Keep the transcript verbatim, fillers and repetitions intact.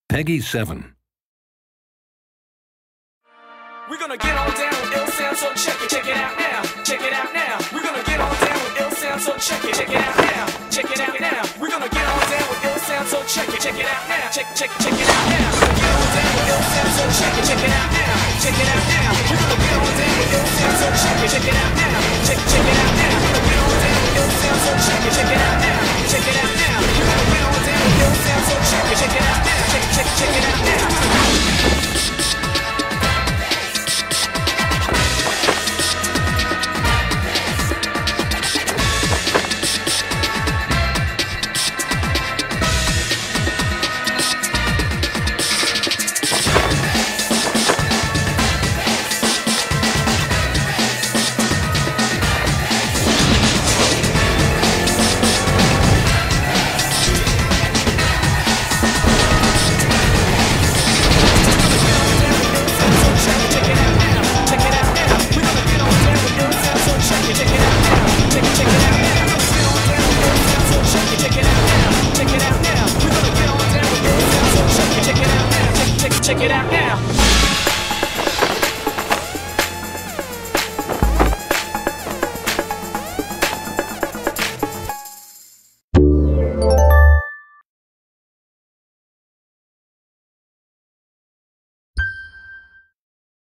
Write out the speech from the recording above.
Peggy seven. We're gonna get on down with ill sound, so check it, check it out now, check it out now. We're gonna get on down with ill sound, so check it, check it out now, check it out now. We're gonna get on down with ill sound, so check it, check it out now, check, check, check it out now. We're gonna get on down with ill sound, so check it, check it out now, check it out now. We're gonna get on down with ill sound, so check it, check it out now, check, check it out now. We're gonna get on down with ill sound, so check it, check it out now, check it out now. We're gonna get on down with ill sound, so check it, check it out now, check, check, check it out now. Check it out now.